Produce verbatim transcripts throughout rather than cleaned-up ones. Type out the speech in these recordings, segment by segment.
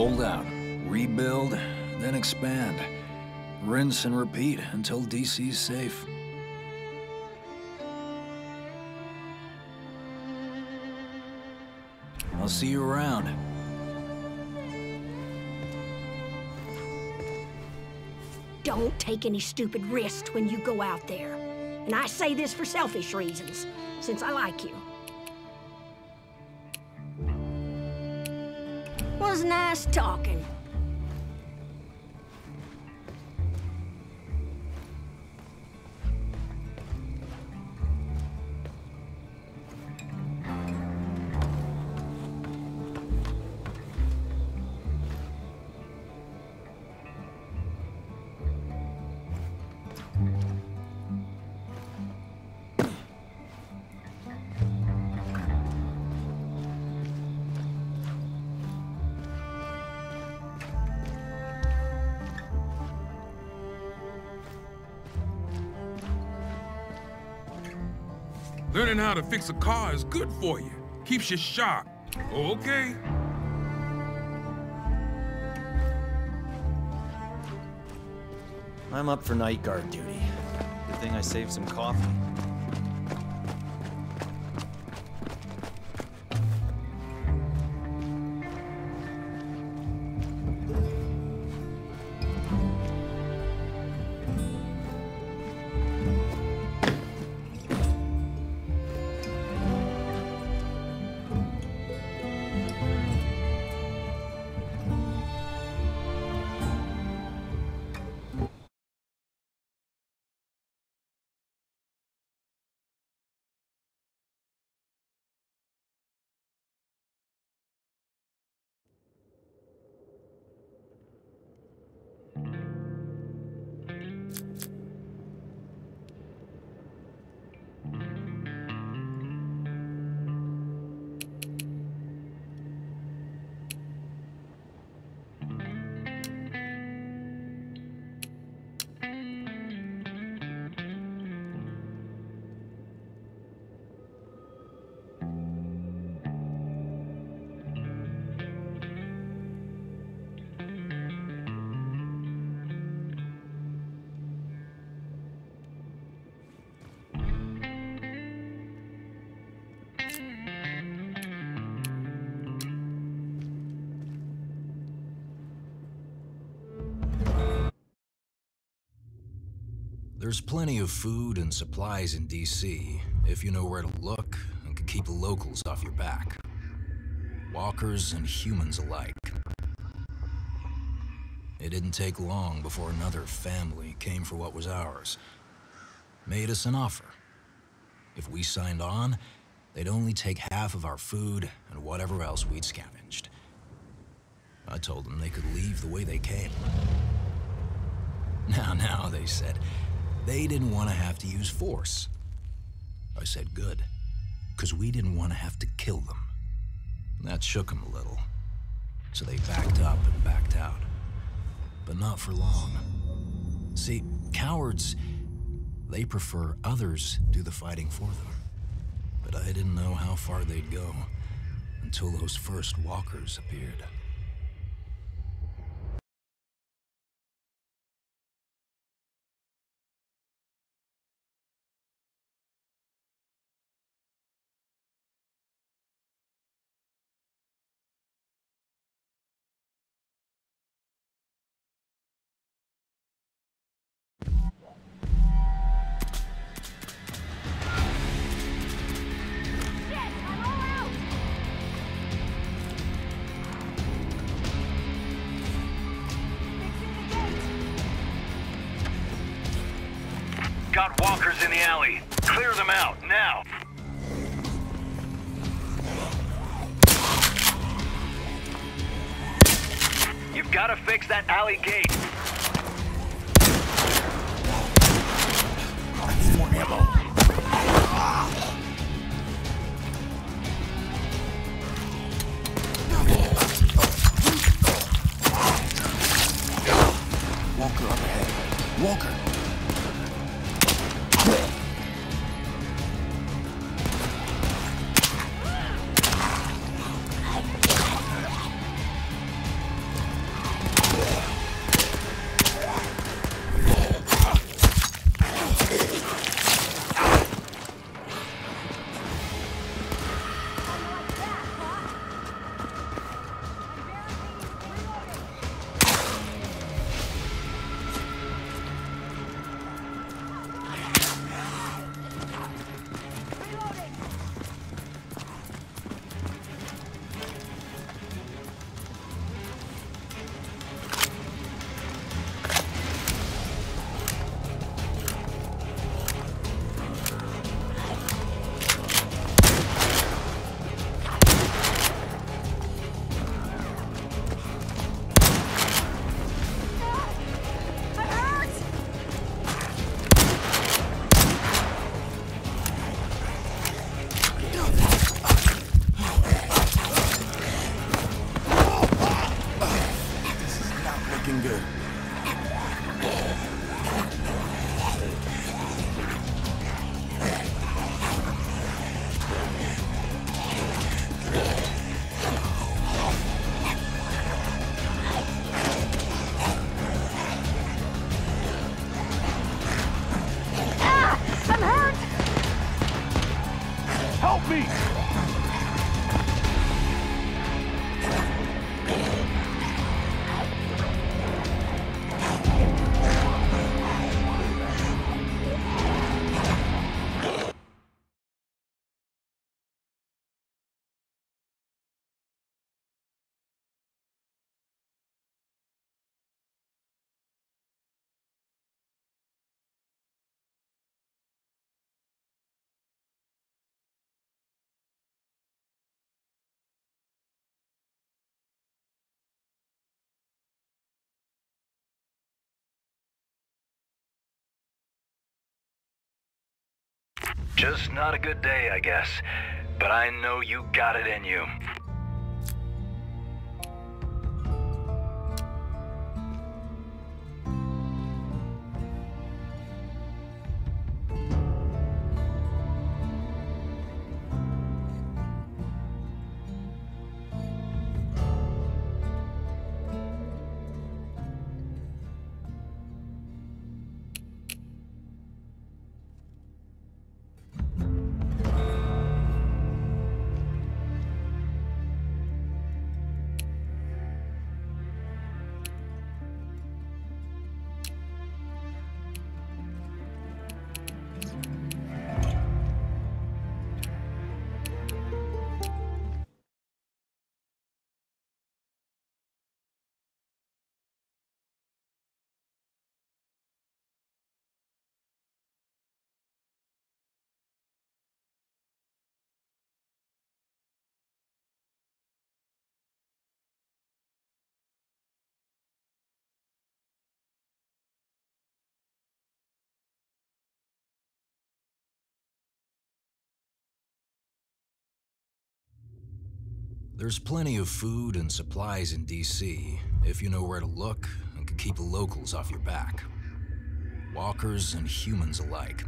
Hold out, rebuild, then expand. Rinse and repeat until D C's safe. I'll see you around. Don't take any stupid risks when you go out there. And I say this for selfish reasons, since I like you. Was nice talking. Learning how to fix a car is good for you. Keeps you sharp. Okay. I'm up for night guard duty. Good thing I saved some coffee. There's plenty of food and supplies in D C if you know where to look and can keep the locals off your back. Walkers and humans alike. It didn't take long before another family came for what was ours. Made us an offer. If we signed on, they'd only take half of our food and whatever else we'd scavenged. I told them they could leave the way they came. Now, now, they said, they didn't want to have to use force. I said good, because we didn't want to have to kill them. That shook them a little, so they backed up and backed out. But not for long. See, cowards, they prefer others do the fighting for them. But I didn't know how far they'd go until those first walkers appeared. Got walkers in the alley. Clear them out, now! You've got to fix that alley gate. I need more ammo. Walker up ahead. Walker! Just not a good day, I guess. But I know you got it in you. There's plenty of food and supplies in D C if you know where to look and can keep the locals off your back. Walkers and humans alike.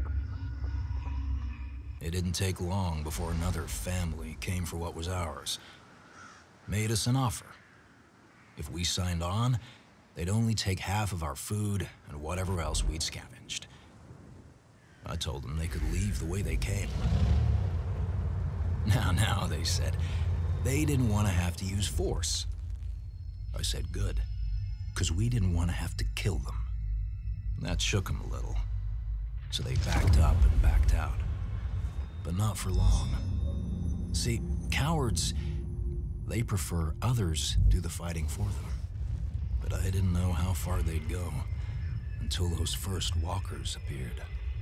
It didn't take long before another family came for what was ours. Made us an offer. If we signed on, they'd only take half of our food and whatever else we'd scavenged. I told them they could leave the way they came. Now, now, they said, they didn't want to have to use force. I said good, because we didn't want to have to kill them. That shook them a little, so they backed up and backed out. But not for long. See, cowards, they prefer others do the fighting for them. But I didn't know how far they'd go until those first walkers appeared.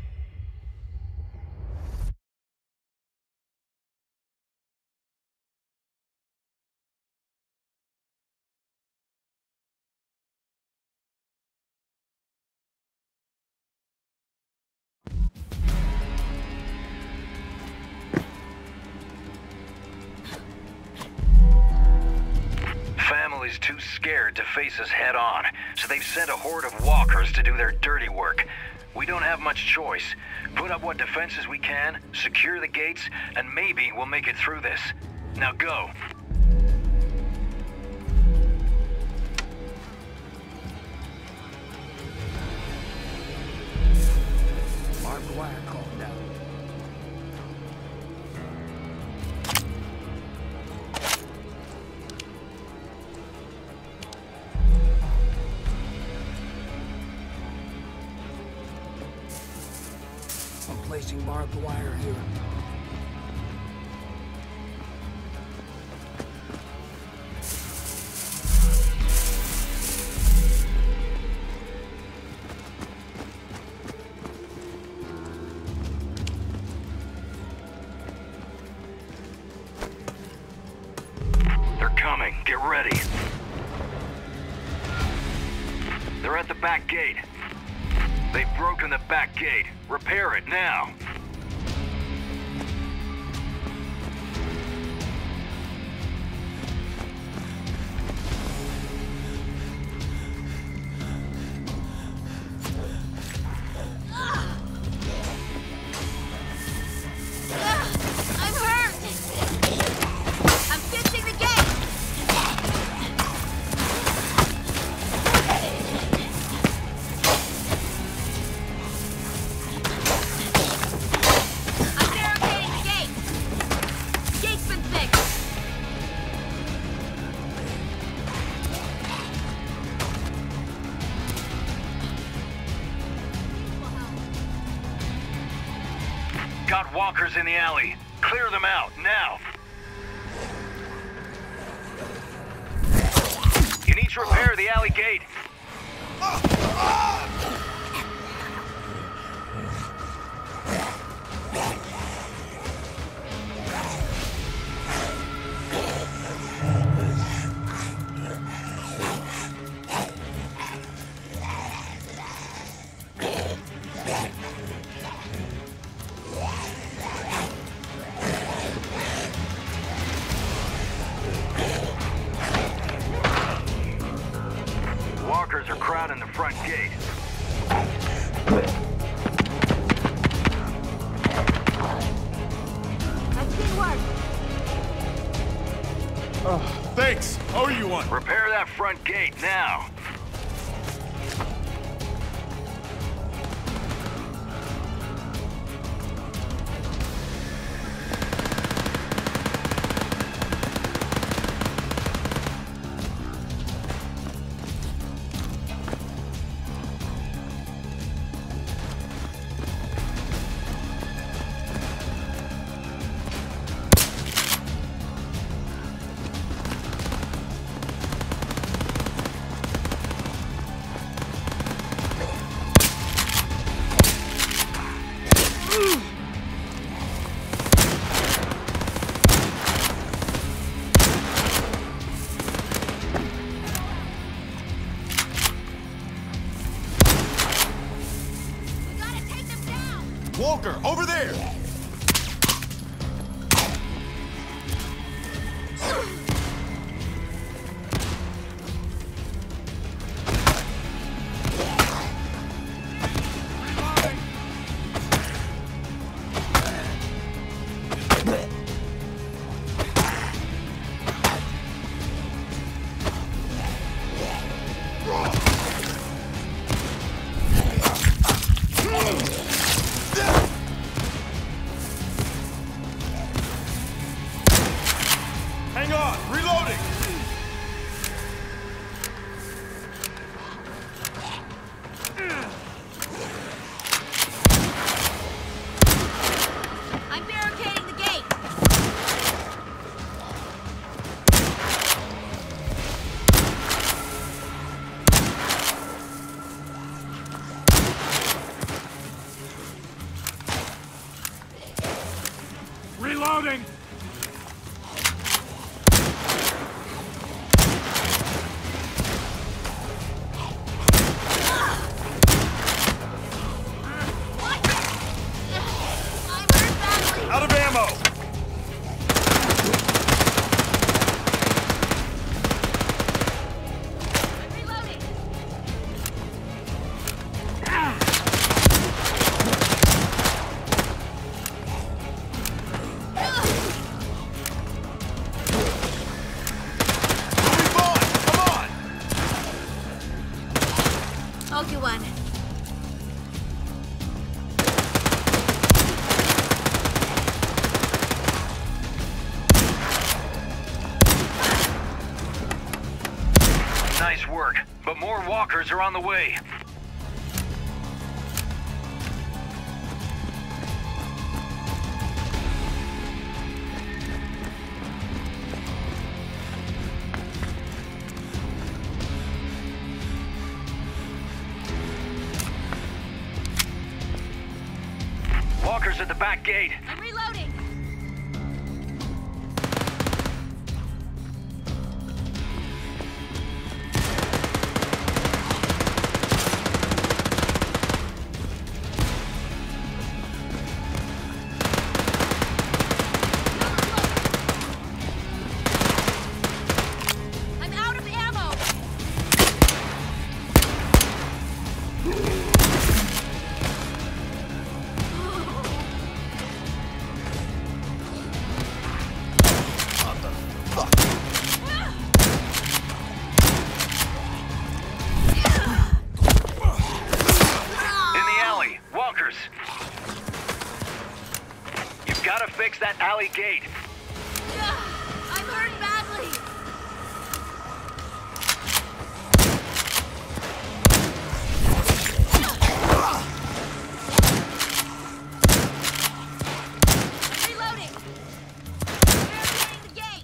Family's too scared to face us head on, so they've sent a horde of walkers to do their dirty work. We don't have much choice. Put up what defenses we can, secure the gates, and maybe we'll make it through this. Now go. Our I'm placing barbed wire here. They're coming. Get ready. They're at the back gate. They've broken the back gate. Repair it now. I'm hurt! I'm fixing the gate! I'm barricading the gate! Gate's been fixed! Got walkers in the alley. Clear them out, now. You need to repair the alley gate. Walkers are crowding the front gate. I've seen work. Oh, thanks. How are you one? Repair that front gate, now. We gotta take them down! Walker, over there! Hang on, reloading! I'm barricading the gate! Reloading! What? I'm hurt badly! Out of ammo! I'm reloading! We'll be fine! Come on! I'll do one. Nice work, but more walkers are on the way. Walker's at the back gate. I'm reloading. I'm out of ammo. In the alley, Walker's. You've got to fix that alley gate. I'm hurt badly. Reloading. Barricading the gate.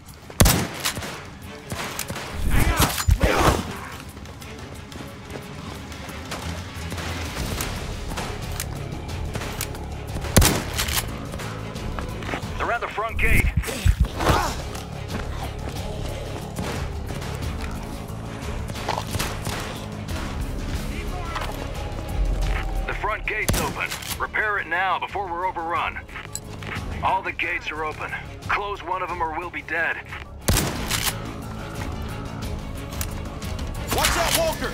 They're at the front gate. The front gate's open. Repair it now before we're overrun. All the gates are open. Close one of them or we'll be dead. Watch out, Walker!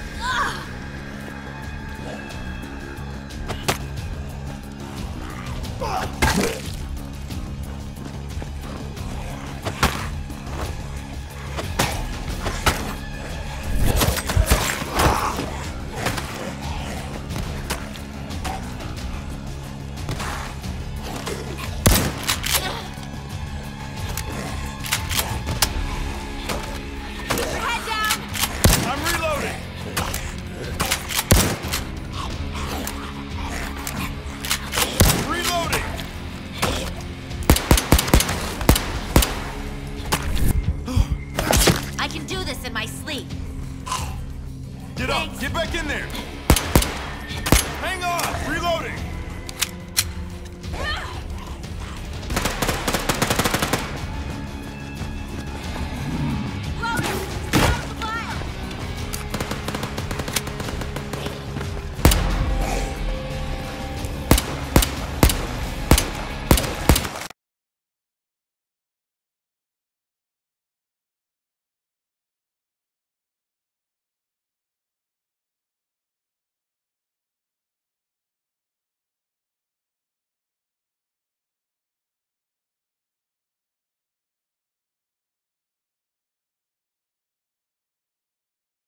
Head down. I'm reloading! Reloading! I can do this in my sleep. Get up! Get back in there!